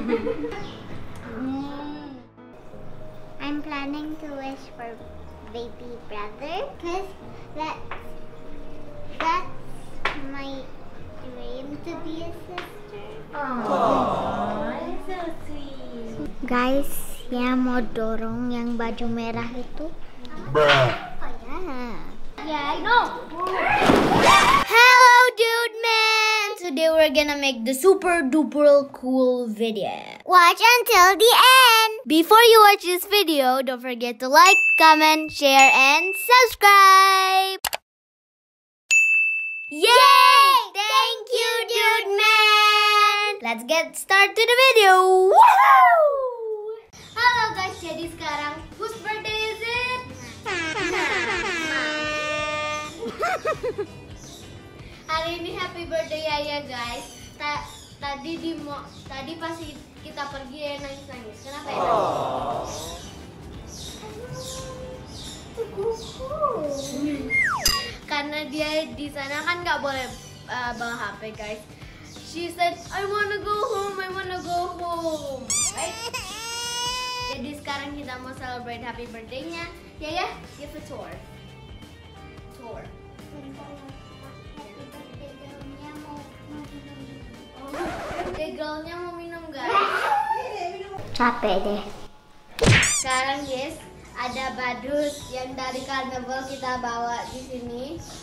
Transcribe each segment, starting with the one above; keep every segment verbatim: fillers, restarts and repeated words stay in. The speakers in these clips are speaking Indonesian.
I'm planning to wish for baby brother because that that's my dream to be a sister. Oh, so sweet. Guys, yang mau dorong yang baju merah itu. Bruh. Oh yeah. Yeah, I know. Hello, dude man. Today we're gonna make the super duper cool video. Watch until the end. Before you watch this video, don't forget to like, comment, share, and subscribe. Yay! Thank you, dude man. Let's get started to the video. Woohoo! Halo guys, jadi sekarang whose birthday is it? Hari ini happy birthday ya guys. Ta tadi di mo tadi pas kita pergi ya nangis-nangis. Kenapa ya? Karena dia di sana kan nggak boleh uh, bawa H P guys. She said, I wanna go home, I wanna go home, right? Jadi sekarang kita mau celebrate happy birthday-nya. Ya ya, give a tour. Tour. Birthday girl-nya mau minum guys. Capek deh. Sekarang guys, ada badut yang dari karnaval kita bawa di sini.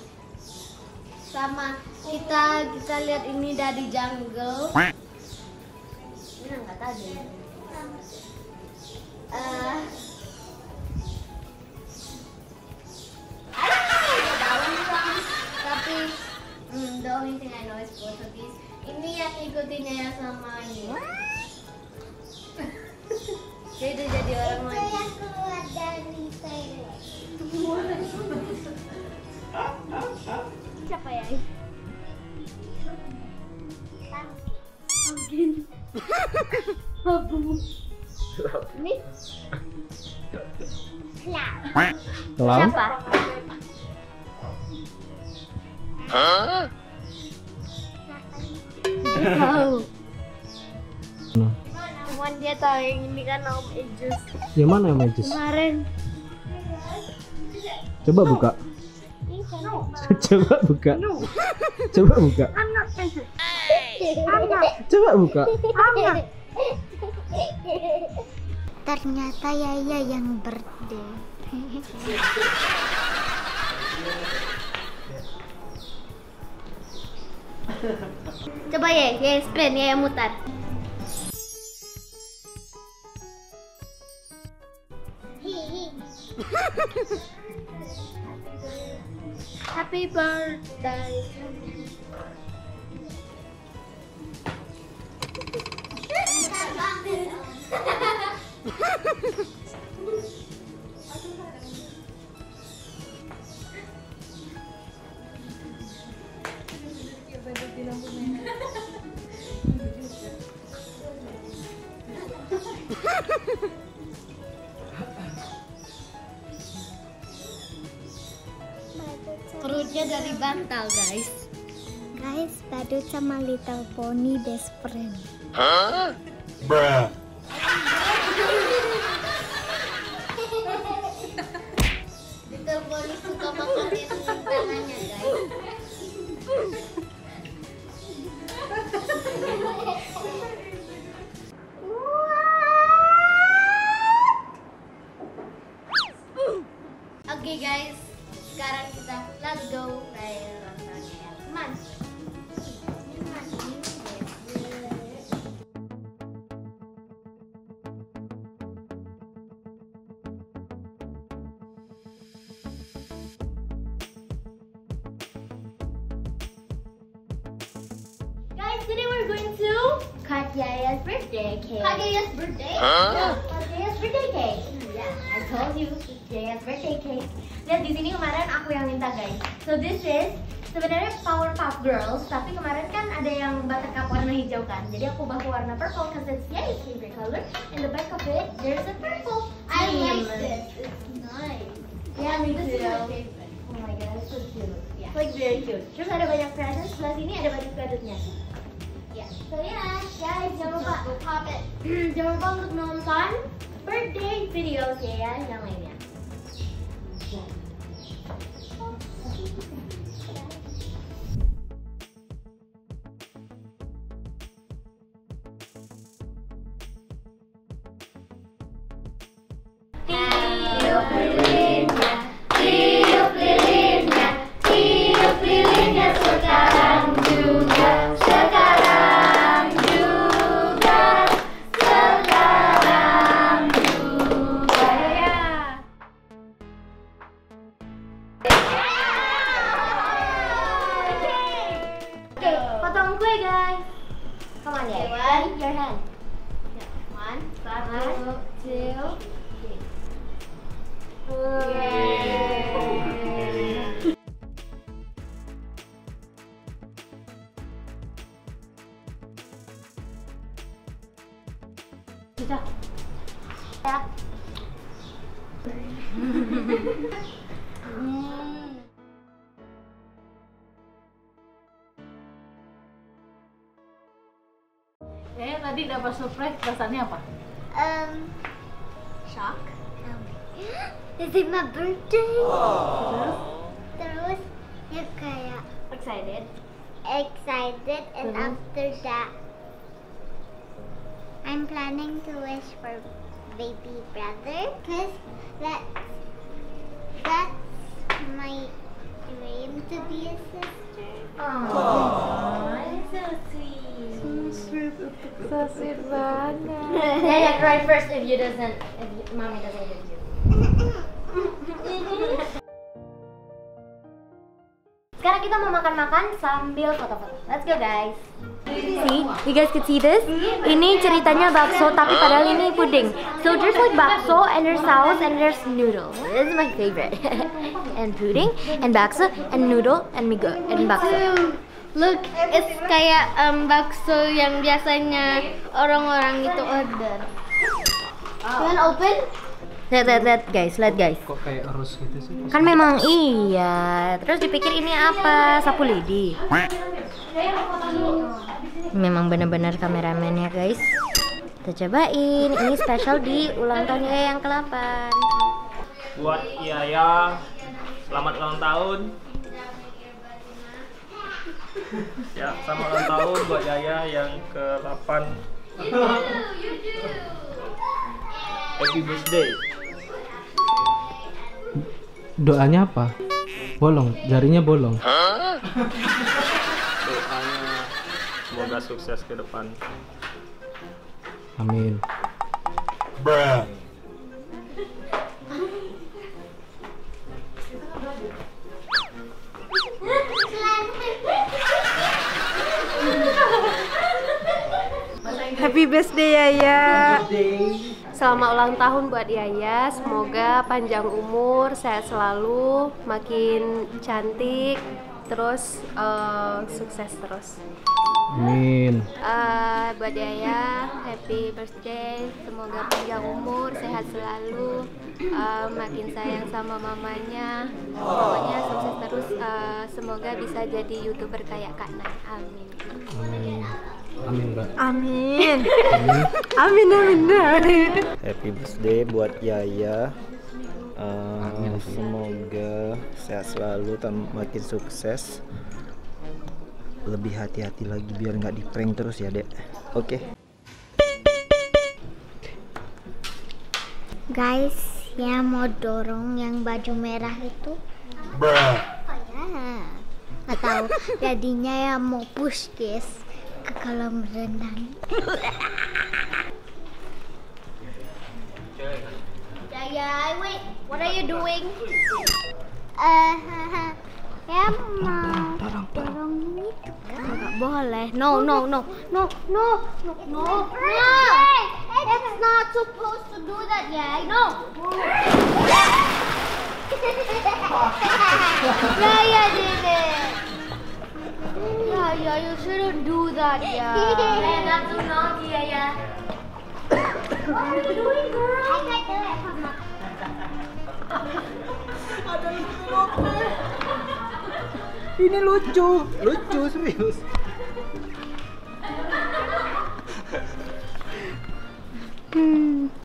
Sama kita kita lihat ini dari jungle. Ini nggak tahu deh. Uh, tapi hmm, the only thing I know is Portuguese. Ini yang ikutinnya ya sama ini. Jadi jadi orang lagi. Saya keluar dari saya. Siapa ya? Mungkin. Bagus. Ini. Hello? Siapa? Hah? Tahu. Nah. Cuman dia tahu yang ini kan Om Ejus. Yang mana Om Ejus? Kemarin. Coba buka. Coba buka. Coba buka. Coba buka. Ternyata Yaya yang birthday. Coba ya, ya spin ya mutar. Happy birthday. Perutnya dari bantal guys. Guys, badut sama Little Pony best friend. Hah? Bruh. Little Pony suka makan yang tangannya guys. Oke okay, guys, sekarang kita let's go kayak rasanya ya teman. Guys, today we're going to cut Yaya's birthday cake. Cut Yaya's birthday? Huh? Yeah, cut Yaya's birthday cake. Yeah, I told you, it's Yaya's birthday cake. Lihat di sini kemarin aku yang minta guys. So this is sebenarnya Powerpuff Girls, tapi kemarin kan ada yang buttercup warna hijau kan. Jadi aku bawa warna purple because it's Yaya's favorite color. In the back of it, there's a purple. I like this. It's nice. Yeah, me too. This is my favorite. Oh my god, it's so cute. Yeah. It's like very cute. Terus ada banyak presents. Sebelah sini ada banyak badutnya. Ya, so ya, guys, jangan lupa pop it. Jangan lupa untuk nonton birthday videos ya yang lainnya. Tiup lilinnya, tiup lilinnya, tiup lilinnya sekarang juga, sekarang juga, sekarang juga ya. Oke, potong kue guys. Come on ya, raise your hand. One, satu, two. Sudah. Ya. Eh, tadi dapat surprise, perasaannya apa? Um, shock. Um, This is my birthday. Terus? Terus ya kayak Excited? excited, and Terus? after that I'm planning to wish for baby brother, cause that's that's my dream to be a sister. Oh, so sweet. So sweet, so sweet banget. Yeah, yeah, cry first if you doesn't, if you, mommy doesn't give you. Sekarang kita mau makan-makan sambil foto-foto. Let's go guys. See, you guys can see this. Ini ceritanya bakso, tapi padahal ini puding. So there's like bakso and there's sauce and there's noodle. This is my favorite. And pudding and bakso and noodle and migo and bakso. Look, it's kayak um, bakso yang biasanya orang-orang itu order. You wanna open? Lihat, lihat, lihat guys, lihat guys. Kok kayak arus gitu sih? Kan memang iya. Terus dipikir ini apa? Sapu lidi. Memang benar-benar kameramen ya guys. Kita cobain. Ini spesial di ulang tahunnya yang ke delapan. Buat Yaya, selamat ulang tahun. Ya, selamat ulang tahun buat Yaya yang ke delapan. Happy birthday. Doanya apa? Bolong, jarinya bolong. Doanya semoga sukses ke depan. Amin. Bruh. Happy birthday Yaya. Selamat ulang tahun buat Yaya. Semoga panjang umur, sehat selalu, makin cantik, terus uh, sukses terus. Amin. Uh, buat Yaya, happy birthday. Semoga panjang umur, sehat selalu, uh, makin sayang sama mamanya. Pokoknya sukses terus. Uh, semoga bisa jadi YouTuber kayak Kak Nay. Amin. Amin. Amin, Mbak. Amin. Amin, amin, amin. Happy birthday buat Yaya. Uh, semoga sehat selalu, makin sukses. Lebih hati-hati lagi biar nggak di prank terus ya, Dek. Oke. Okay. Guys, ya mau dorong yang baju merah itu. Bruh. Oh ya. Nggak tahu. Jadinya ya mau push guys ke kolam renang. Yaya, wait. What are you doing? Eh, ya mau dorong itu. Nggak boleh. No, no, no, no, no, no, no. It's not supposed to do that, yeah. No. Yaya did it. Yaya, you shouldn't do that, yeah. Yaya, not too naughty, Yaya. What are you doing, girl? I can't do it. Ini lucu, lucu serius. Hmm.